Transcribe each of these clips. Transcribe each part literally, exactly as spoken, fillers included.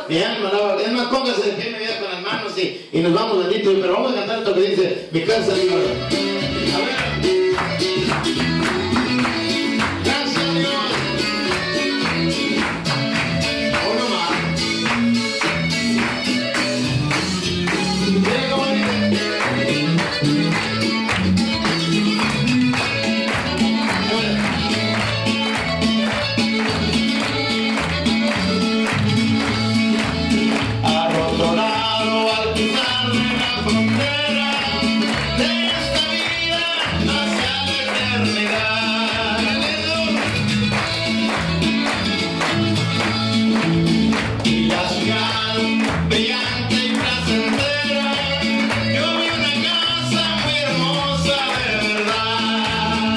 mi alma alaba. Es más, póngase de pie, me vida con las manos y, y nos vamos bendito. Pero vamos a cantar esto que dice, mi casa Dios. A ver. Gracias Dios. Uno más. Mira cómo dice. Arrondonado al cruzar la frontera de esta vida hacia la eternidad. Y la ciudad brillante y placentera, yo vi una casa muy hermosa de verdad.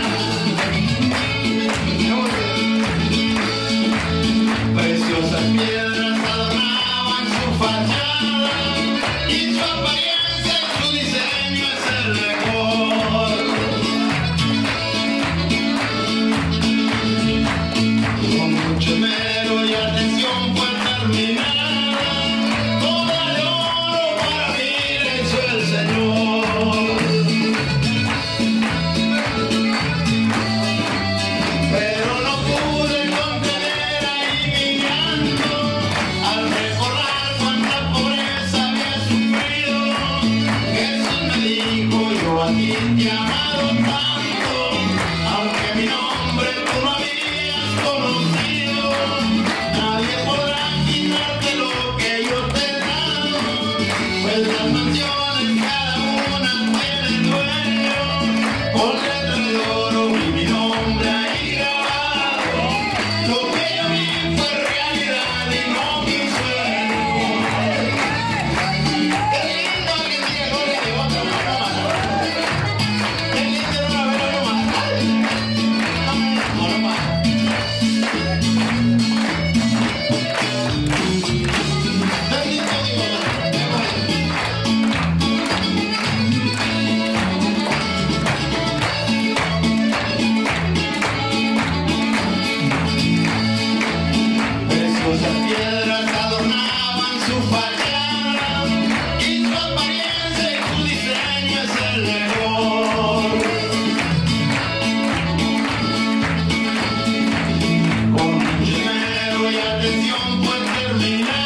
Preciosas piedras adornaban su fachada y su apariencia y su diseño es el mejor. Con mucho esmero y atención fue terminada, toda de oro para mí la hizo el Señor. Pero no pude contener ahí mi llanto al recordar cuánta pobreza había sufrido. Jesús me dijo, yo a ti te he amado tanto, aunque mi nombre tú no habías conocido. Nadie podrá quitarte lo que yo te he dado, pues las mansiones cada una tiene dueño, con letras de oro y mi nombre ahí grabado. Lo que yo vi fue realidad y no mi sueño. Qué lindo que diga gloria a Dios, no más. Qué lindo no haberlo nomás. No, no más. Bendito Dios. Preciosas piedras adornaban su fachada y su apariencia y su diseño es el mejor. Con mucho esmero y atención fue terminada